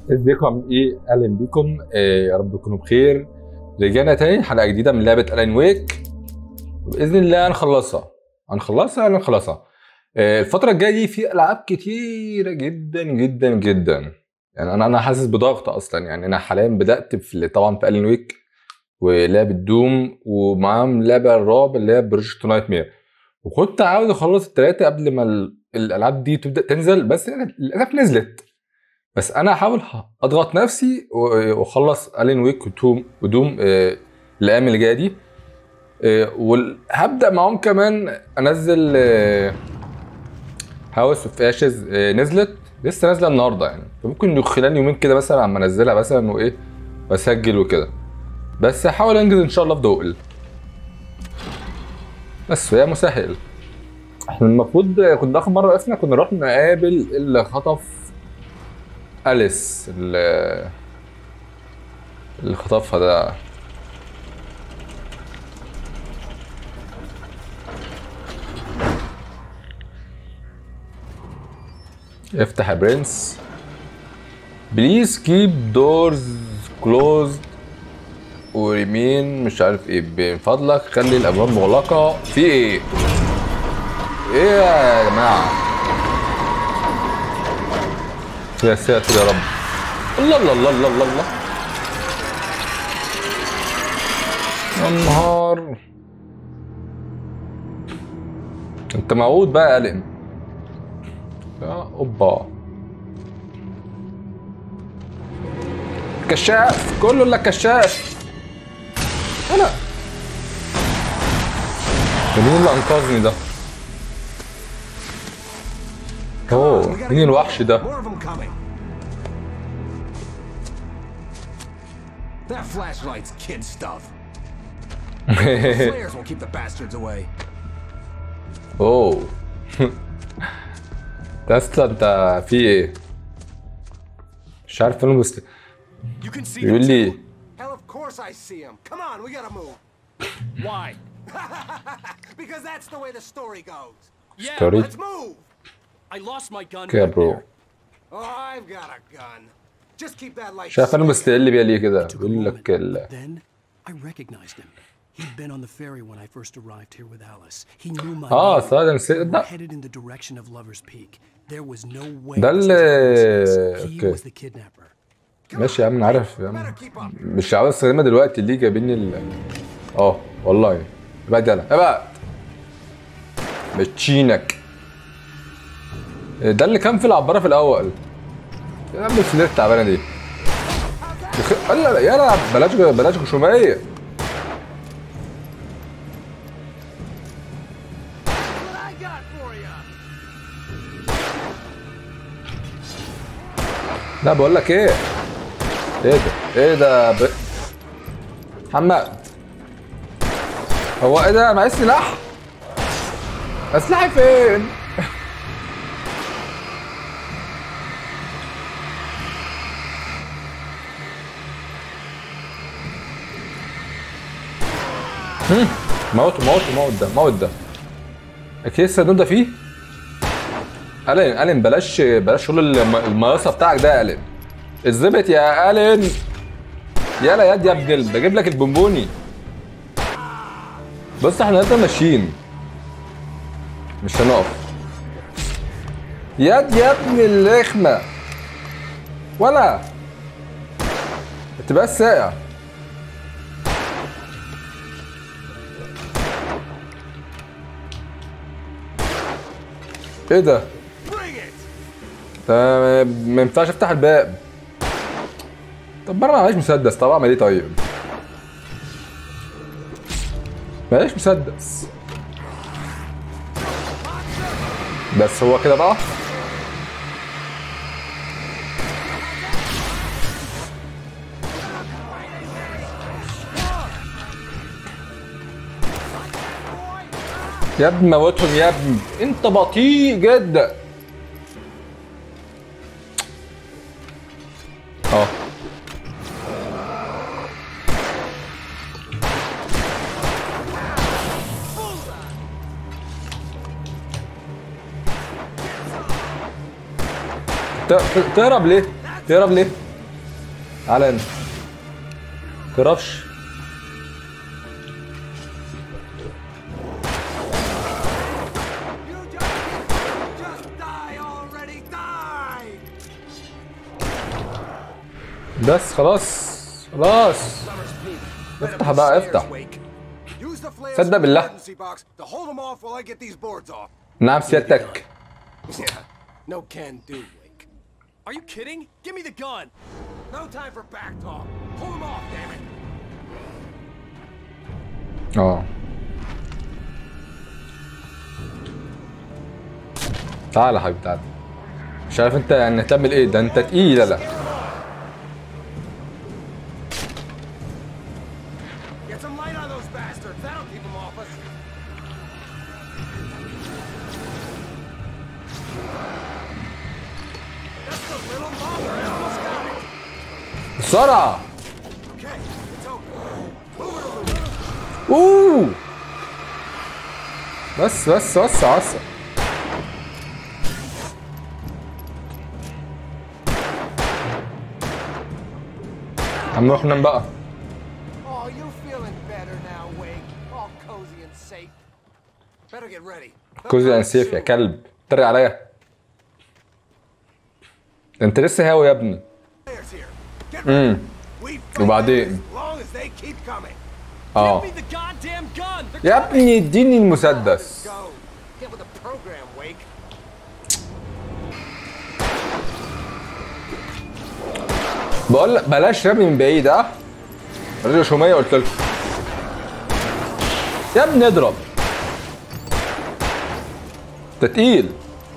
ازيكم عاملين ايه؟ اهلا بيكم. يا رب تكونوا بخير. رجعنا تاني حلقه جديده من لعبه الان ويك، باذن الله هنخلصها. الفتره الجايه دي في العاب كتيره جدا جدا جدا. يعني انا حاسس بضغط اصلا. يعني انا حاليا بدات طبعا في الان ويك ولعبه دوم، ومعاهم لعبه الرعب اللي هي بروجكت نايت مير، وكنت عاوز اخلص الثلاثه قبل ما الالعاب دي تبدا تنزل، بس للاسف نزلت. بس انا هحاول اضغط نفسي واخلص الين ويك ودوم الايام اللي جايه دي. وهبدا معاهم كمان انزل هاوس اوف اشز. لسه نازله النهارده، يعني فممكن خلال يومين كده مثلا عم انزلها مثلا وايه واسجل وكده. بس هحاول انجز ان شاء الله في دول، بس يا مسهل. احنا المفروض كنا اخر مره وقفنا كنا نروح نقابل اللي خطف أليس، اللي خطفها ده. افتح يا برنس. بليز كيب دورز كلوزد وريمين مش عارف ايه، من فضلك خلي الابواب مغلقه. في ايه؟ ايه يا جماعه؟ يا ساتر يا رب. الله الله الله الله الله الله. يا نهار. انت موعود بقى يا قلم. يا اوبا. كشاف، كله الا كشاف. انا مين اللي انقذني ده؟ اوه، مين الوحش ده؟ That flashlight's kid stuff. Flares will keep the bastards away. اوه. تسلا انت في ايه؟ مش عارف فين بس. You can see يقول لي Hell, of course I see him. Come on, we gotta move. why? Because that's the way the story goes. Yeah, Story? Let's move. I lost my gun كده back برو. there. Oh, I've got a gun. Just keep that light. شايف انا مستقل بيها ليه كده؟ Took a بيقول moment, لك but then I recognized him. He'd been on the ferry when I first arrived here with Alice. He knew my name. صح ده نسيت We're ده. headed in the direction of Lover's Peak. There was no way. ده this was اللي- Alice's. He اوكي. was the kidnapper. ماشي يا عم، انا عارف يا عم. مش عاوز استخدمها دلوقتي، اللي جايبيني والله. ابعد يلا ابعد. بتشينك. ده اللي كان في العبارة في الأول. يا عم الفلير التعبانة دي. لا يلا بلاش غشومية. What I got for you. لا بقول لك ايه؟ ايه ده محمد. هو ايه ده؟ معايا سلاح؟ اسلحي فين؟ موت ده. اكيد الصندوق ده فيه؟ الين بلاش شغل المقاصه بتاعك ده يا الين. الزبط يا الين. يلا يا ابني بجيب لك البونبوني. بص احنا لسه ماشيين، مش هنقف. يا ابني الرخمه ولا تبقى ساقع. ايه ده؟ ما ينفعش افتح الباب. طب انا معيش مسدس، طب اعمل ايه طيب؟ معيش مسدس. بس هو كده بقى. يا ابني موتهم يا ابني، انت بطيء جدا. تهرب ليه؟ تهرب ليه؟ تعالى انت متقربش. بس خلاص خلاص افتح بقى افتح. صدق بالله. نعم سيادتك. No can do, Wake. Are you kidding? Give me the gun. No time for back talk. Pull him off, damn it. تعال يا حبيبي تعال. مش عارف انت يعني تعمل ايه، ده انت تقيل. لا Get some light on those bastards. That'll keep them off us. Just a little longer. I almost got it. بسرعة. Okay, it's over. Move it over. اوه بس وسع. عم نروح ننام بقى. Oh, you feeling better now, Wake? All cozy and safe. Better get ready. كوزي اند سيف يا كلب، اتريق عليا. ده انت لسه هاوي يا ابني. وبعدين Give me the goddamn gun. يا ابني اديني المسدس. Get with the program, Wake. بقول لك بلاش رمي من بعيد. رجل شومية قلت لكم يا ابني اضرب. ده تقيل.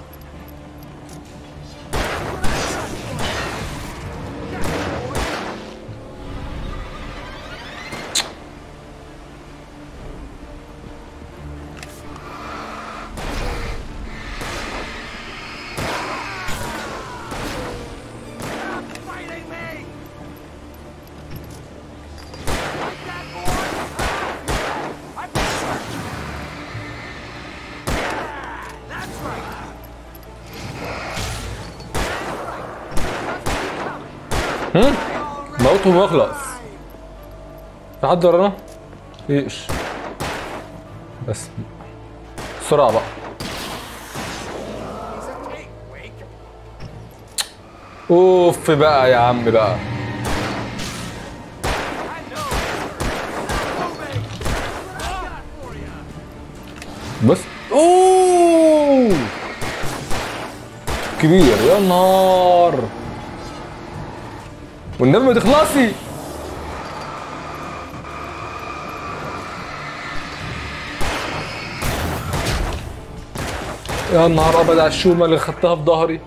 موتهم واخلص. في حد ورانا؟ مفيش. بس بسرعة بقى. اوف بقى يا عم بقى. بس اوه كبير يا نهار. والنبي ما تخلصي. يا نهار ابيض على الشومه اللي خدتها في ظهري.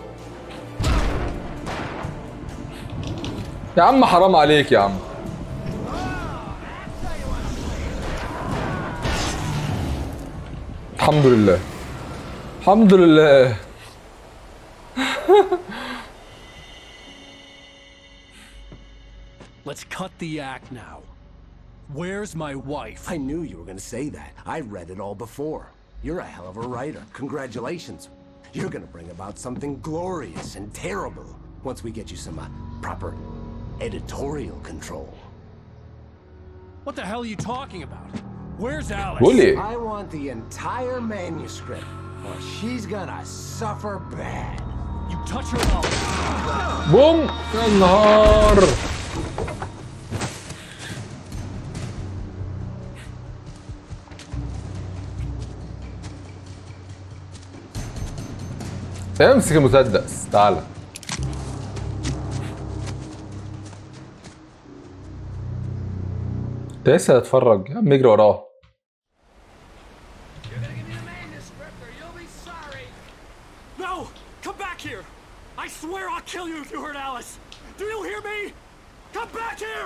يا عم حرام عليك يا عم. الحمد لله الحمد لله. Let's cut the act now. Where's my wife? I knew you were gonna say that. I read it all before. You're a hell of a writer. Congratulations. You're gonna bring about something glorious and terrible once we get you some proper editorial control. What the hell are you talking about? Where's Alice? Bully. I want the entire manuscript, or she's gonna suffer bad. You touch her up. بوم يا نهار. امسك المسدس تعالى. انت لسه هتتفرج يا عم اجري وراه. No! Come back here! I swear I'll kill you if you hurt Alice! Do you hear me? Come back here!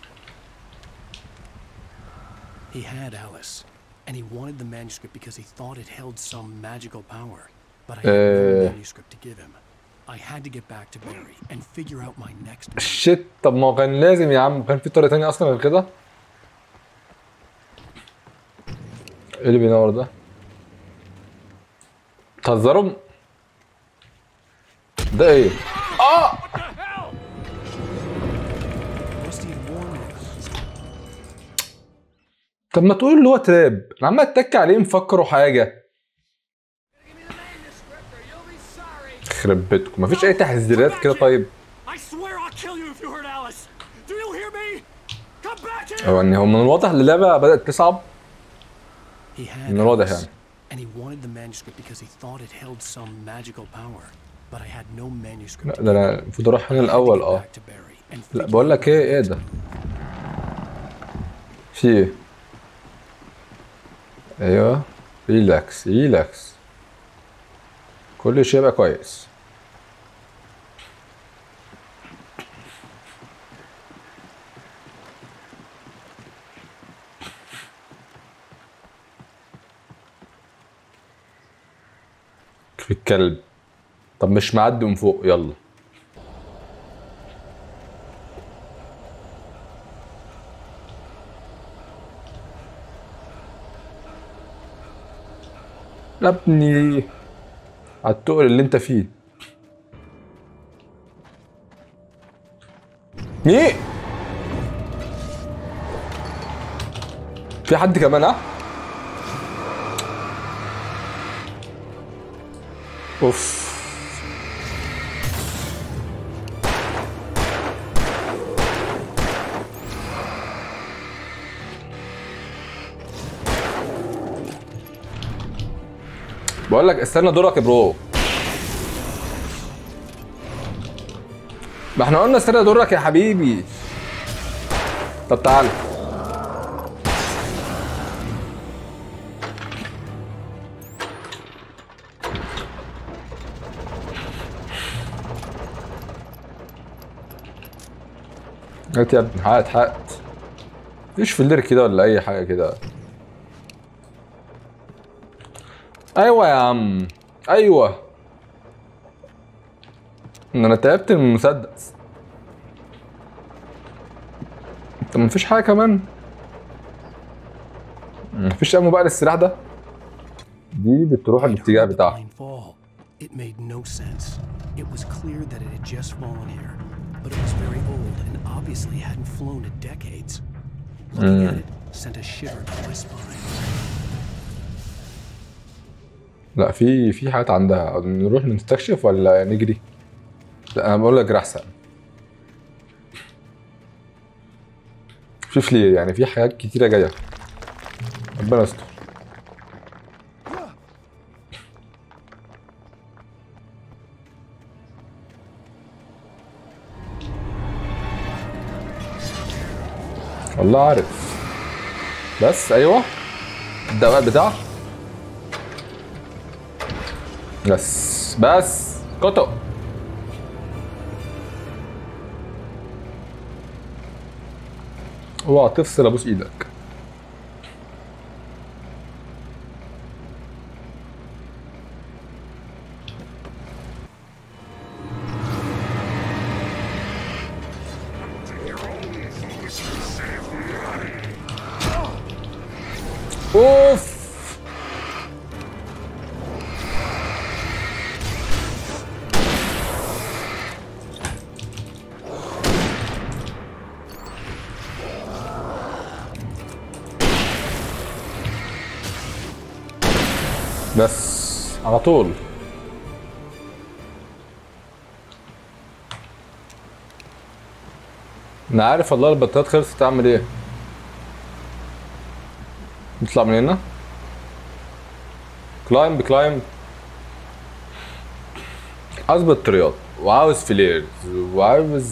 He had Alice, and he wanted the manuscript because he thought it held some magical power. But I had no manuscript to give him. I had to get back to Barry and figure out my next move. شيت. طب ما كان لازم يا عم، كان في طريقة تانية أصلا غير كده. إيه اللي بينور ده؟ بتهزروا؟ ده إيه؟ طب ما تقول اللي هو تراب، انا عمال اتك عليه مفكره حاجه. يخرب بيتكم مفيش اي تحذيرات كده طيب. هو ان هو من الواضح ان اللعبه بدات تصعب، من الواضح يعني. And he wanted the manuscript because he thought it held some magical power, but I had no manuscript. لا ده انا المفروض اروح هنا الاول. لا بقول لك ايه ده؟ في ايه؟ ايوه ريلاكس ريلاكس، كل شيء يبقى كويس. في الكلب. طب مش معدي من فوق، يلا. لا ابني على التقل اللي انت فيه. ايه؟ في حد كمان؟ اوف. بقول لك استنى دورك يا برو. ما احنا قلنا استنى دورك يا حبيبي. طب تعالى. هات يا ابني، هات هات. مفيش فلير كده ولا اي حاجه كده؟ ايوه يا عم ايوه. انا تعبت من المسدس. طب مفيش حاجه كمان؟ مفيش امو بقى للسلاح ده؟ دي بتروح الاتجاه بتاعها. It made no sense. It was clear that it had just fallen here, but it was very old and obviously hadn't flown in decades. Looking at it sent a shiver down my spine. لا في حاجات عندها، نروح نستكشف ولا نجري؟ لا انا بقول لك احسن. في فلير يعني، في حاجات كتيره جايه. ربنا يستر. والله عارف. بس ايوه الدواء بتاعه. بس كتو. اوعى تفصل ابوس ايدك. اوف. بس على طول. انا عارف والله البطاريات خلصت، اعمل ايه؟ نطلع من هنا. كلايم. عاوز بطاريات وعاوز فليرز وعاوز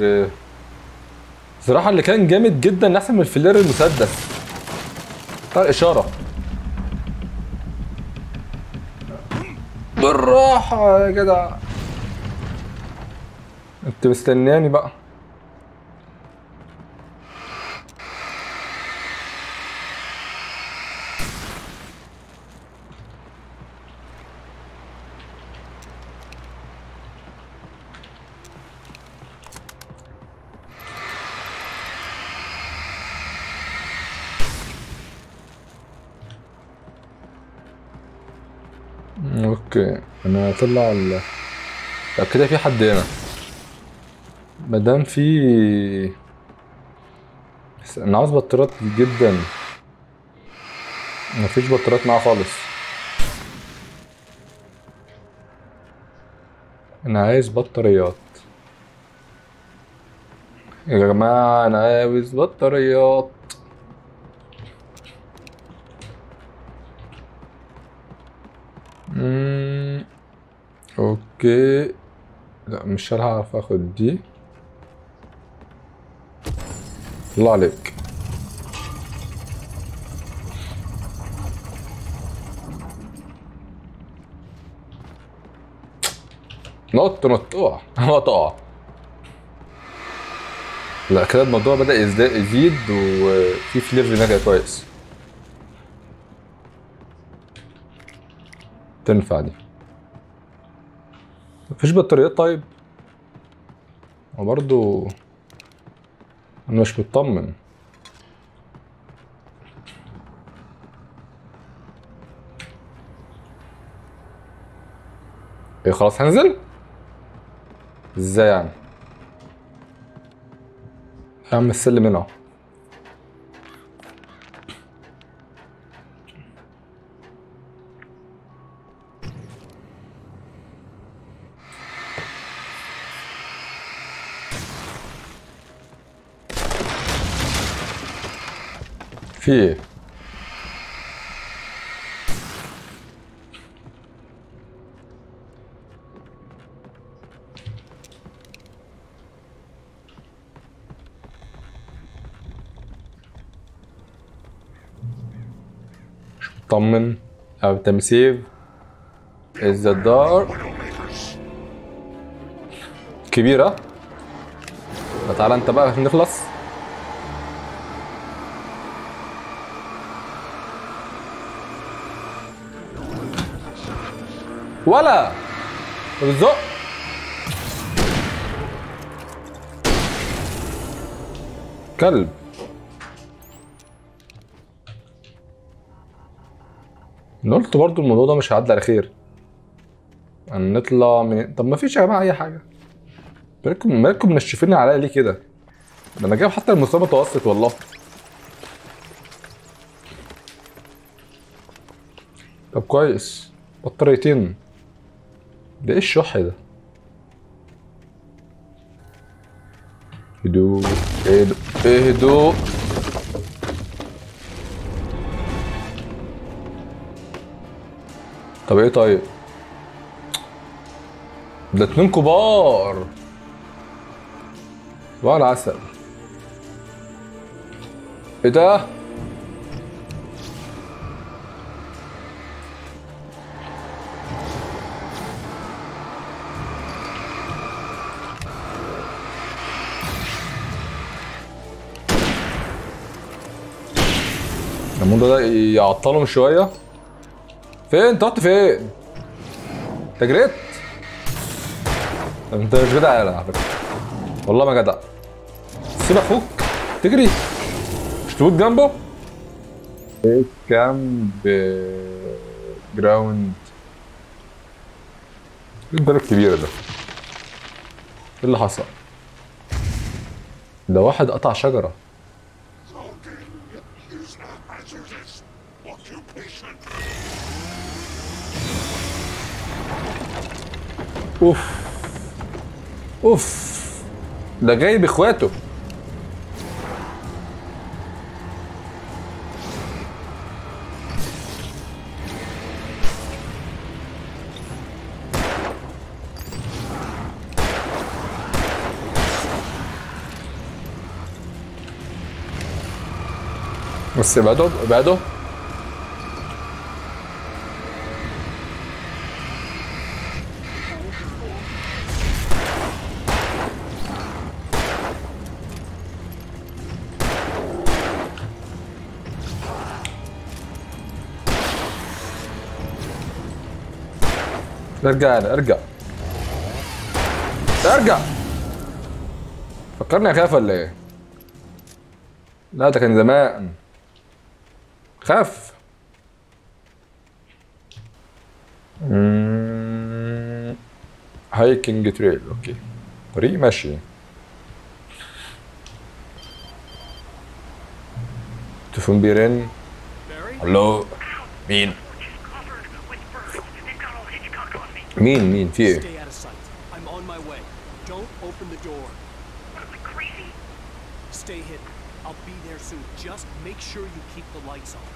صراحة اللي كان جامد جدا احسن من الفلير المسدس بتاع الاشارة. بالراحة يا جدع، انت مستنياني بقى. اوكي انا هطلع طب كده في حد هنا. مادام في انا عاوز بطاريات جدا. مفيش بطاريات معاه خالص. انا عايز بطاريات يا جماعة، انا عاوز بطاريات. اوكي، لا مش هعرف اخد دي. الله عليك. نط نط، اوعى اوعى تقع. لا كده الموضوع بدأ يزيد وفي ليفل نجا كويس. تنفع دي. مفيش بطاريات طيب؟ وبرضو انا مش مطمن. ايه خلاص هنزل؟ ازاي يعني؟ يا عم السلم هنا اهو. في ايه؟ طمن او تمسيف از الدار كبيرة. تعالى انت بقى نخلص. ولا بالزق. كلب. انا قلت برضو الموضوع ده مش هيعدي على خير. نطلع من، طب ما فيش يا جماعه اي حاجه. مالكم منشفين عليا ليه كده؟ ده انا جايب حتى المستوى متوسط والله. طب كويس، بطاريتين. ده ايه الشح ده؟ هدوء هدوء هدوء. طب ايه طيب؟ ده 2 كبار. صباح العسل. ايه ده؟ الموضوع ده يعطلهم شويه. فين انت رحت فين؟ انت جريت؟ انت مش جدع يالا على فكره، والله ما جدع. سيب اخوك تجري، مش تموت جنبه. ايه كامب جراوند؟ ايه الباب الكبير ده؟ ايه اللي حصل؟ ده واحد قطع شجره. اوف اوف، ده جاي باخواته. بس ابعدوا ابعدوا. ارجع انا ارجع ارجع. فكرني اخاف ولا ايه؟ لا ده كان زمان. خاف. هايكنج تريل. اوكي، طريق ماشي. تليفون بيرن. الو مين؟ مين في ايه؟ Stay out of sight. I'm on my way. Don't open the door. Stay hidden. I'll be there soon. Just make sure you keep the lights on.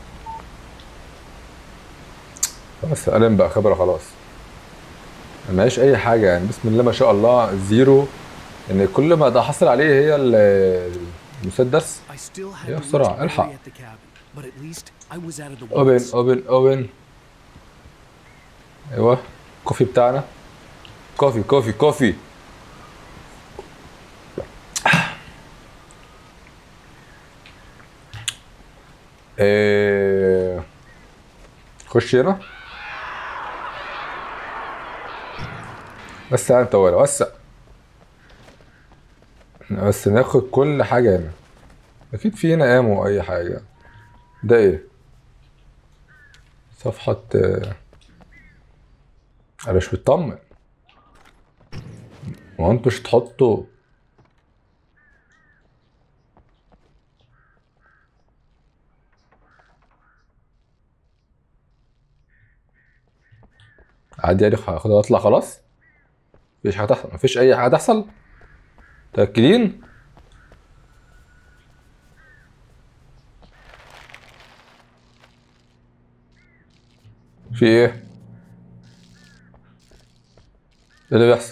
بس قلم بقى خبرة خلاص. ملهاش أي حاجة يعني بسم الله ما شاء الله زيرو. إن كل ما ده حصل عليه هي المسدس. يا بسرعة الحق. اوبن. أيوه كوفي بتاعنا. كوفي. خش هنا بس انت ولا وسع بس ناخد كل حاجة هنا. اكيد في هنا امو اي حاجة. ده ايه؟ صفحة انا مش مطمن. هو انتوا مش تحطوا عادي يعني هاخدها واطلع خلاص؟ مفيش حاجة تحصل؟ مفيش أي حاجة تحصل؟ متأكدين؟ في إيه؟ إيه اللي بيحصل؟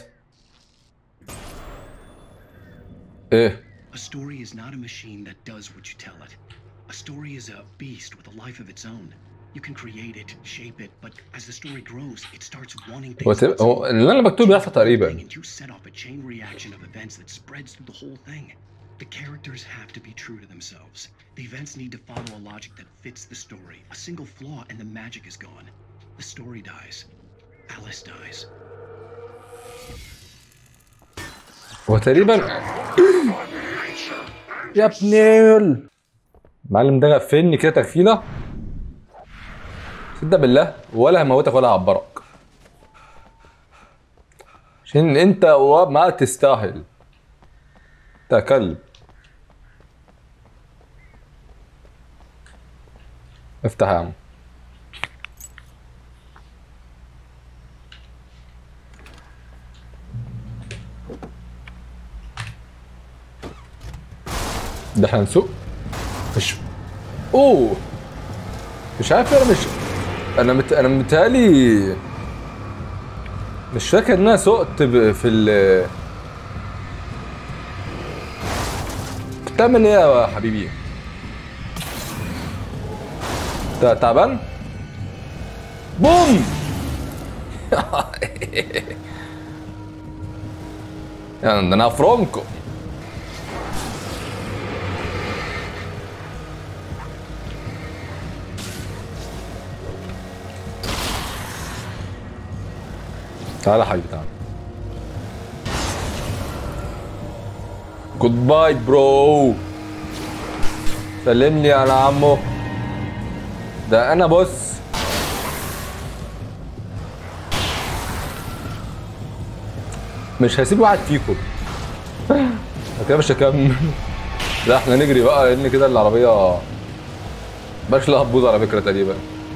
إيه؟ A story is not a machine that does what you tell it. A story is a beast with a life of its own. You can create it, shape it, but as the story grows, it starts wanting things. هو اللي أنا مكتوب بيحصل تقريبا. And you set off a chain reaction of events that spreads through the whole thing. The characters have to be true to themselves. The events need to follow a logic that fits the story. A single flaw and the magic is gone. The story dies. Alice dies. هو تقريبا يا ابني المعلم ده غفلني كده تغفيله. صدق بالله ولا هموتك ولا هعبرك عشان انت ما تستاهل. انت كلب. افتح يا عم. ده احنا نسوق مش مش عارف. انا متهيألي مش فاكر ان انا سقت في ال. بتعمل ايه يا حبيبي؟ تعبان؟ بوم. يعني انا فرونكو. تعالى يا حبيبي تعالى. جود باي برو. سلم لي على عمو. ده انا بص مش هسيب واحد فيكم. انا كده مش هكمل. لا احنا نجري بقى لان كده العربيه بلاش لها تبوظ على فكره تقريبا.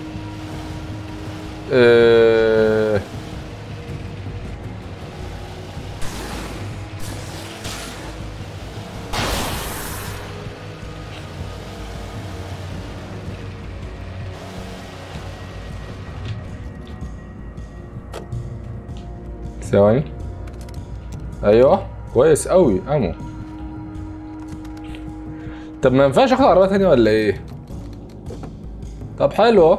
ثواني. ايوه كويس قوي امو. طب ما ينفعش اخد عربيه تانية ولا ايه؟ طب حلو.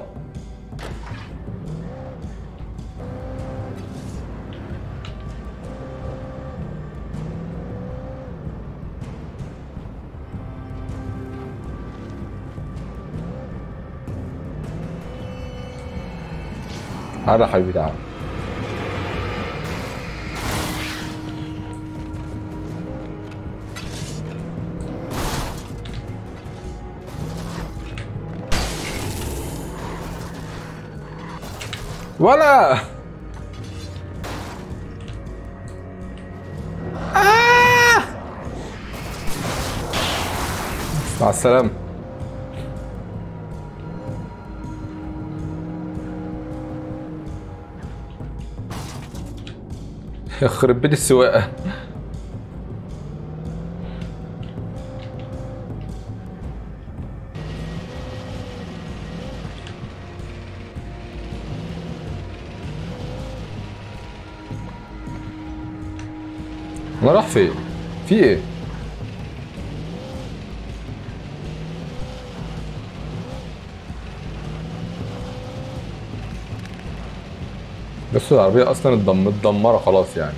تعالى يا حبيبي تعالى. ولا مع السلامة. يخرب بيت السواقة. انا راح فين؟ في ايه؟ بس العربية اصلا متدمرة خلاص يعني.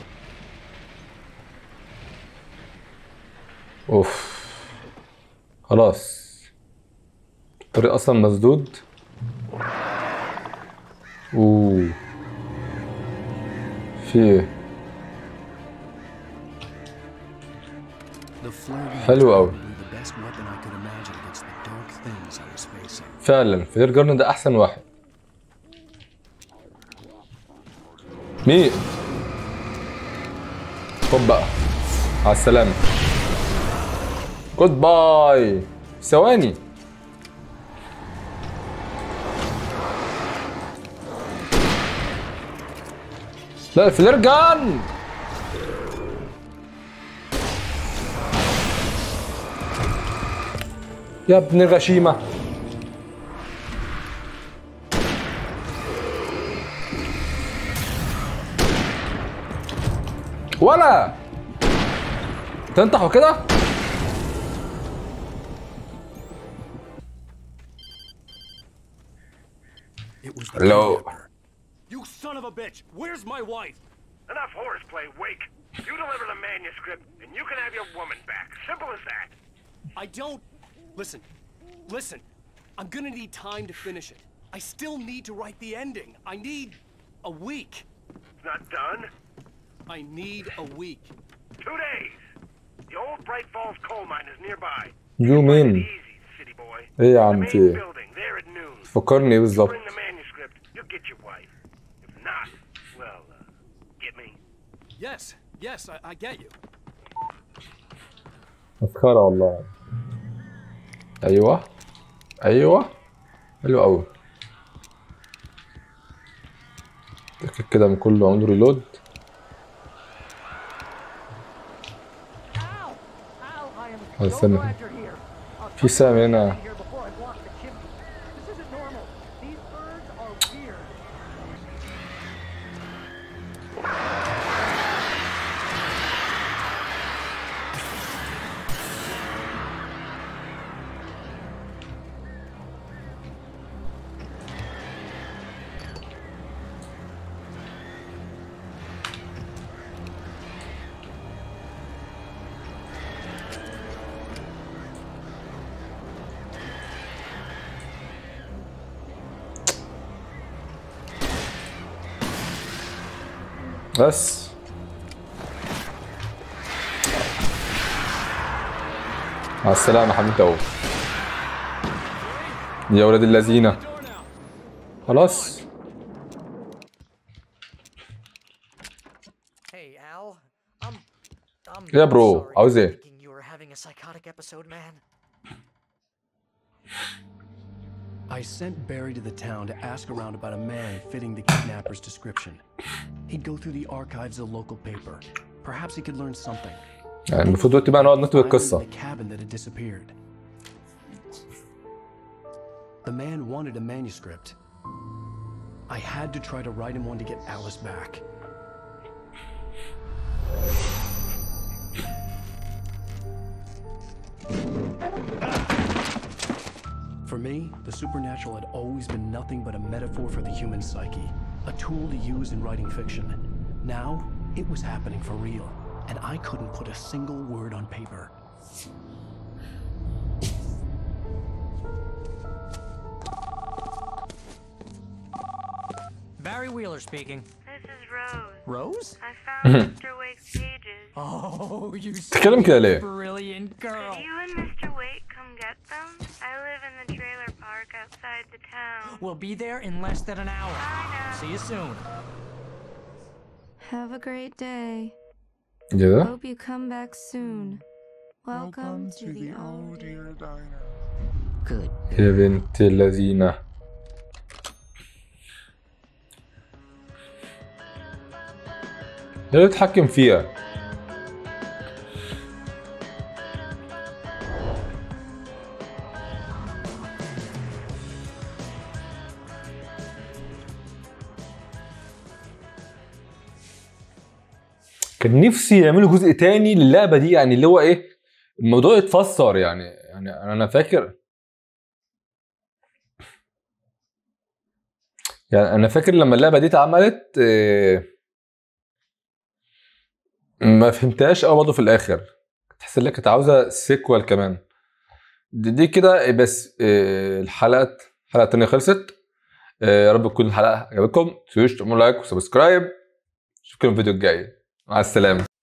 اوف خلاص الطريق اصلا مسدود. اوه في ايه؟ حلو قوي فعلا. فلير جارن ده احسن واحد. مين؟ خد بقى على السلامة. جود باي. ثواني. لا الفلير جان. يا ابن الغشيمة. ولا تنطحوا كده. Hello. You son of a bitch! Where's my wife? Enough horseplay, Wake. You deliver the manuscript, and you can have your woman back. Simple as that. I don't... Listen. I'm gonna need time to finish it. I still need to write the ending. I need a week. It's not done. I need a week. 2 days. The old Bright Falls coal mine is nearby. You mean Easy, city boy. ايه يا The عم main في ايه؟ building there at noon. فكرني بالظبط. Bring the manuscript. You'll get your wife. If not, well, get me. Yes, I get you. مسخرة والله. ايوه حلو قوي. اتأكد كده من كله عنده ريلود. استنى في سام هنا. بس مع السلامة حبيبي. اهو يا ولاد اللذينة. خلاص. Hey Al, I'm يا برو sorry عاوز for ايه؟ thinking you were having a psychotic episode, man. I sent Barry to the town to ask around about a man fitting the kidnapper's description. He'd go through the archives of the local paper. Perhaps he could learn something. يعني المفروض دلوقتي بقى نقعد نكتب القصة. The cabin that had disappeared. The man wanted a manuscript. I had to try to write him one to get Alice back. For me, the supernatural had always been nothing but a metaphor for the human psyche, a tool to use in writing fiction. Now, it was happening for real, and I couldn't put a single word on paper. Barry Wheeler speaking. This is Rose. Rose? I found Mr. Wake's pages. Oh, you تتكلم كده ليه؟ brilliant girl. Could you and Mr. Wake come get them? I live in the trailer park outside the town. We'll be there in less than an hour. I know. See you soon. Have a great day. ايه ده؟ Hope you come back soon. Welcome to the old dear diner. Good. يا بنت اللذينة. اللي يتحكم فيها. كان نفسي يعملوا جزء تاني للعبه دي، يعني اللي هو ايه الموضوع يتفسر يعني انا فاكر، يعني انا فاكر لما اللعبه دي اتعملت ما فهمتهاش قوي برضه في الاخر، تحس انها كانت عاوزه سيكوال كمان. دي كده بس. الحلقه التانيه خلصت. يا رب تكون الحلقه عجبتكم، ما تنسوش تعملوا لايك وسبسكرايب. اشوفكم في الفيديو الجاي، مع السلامه.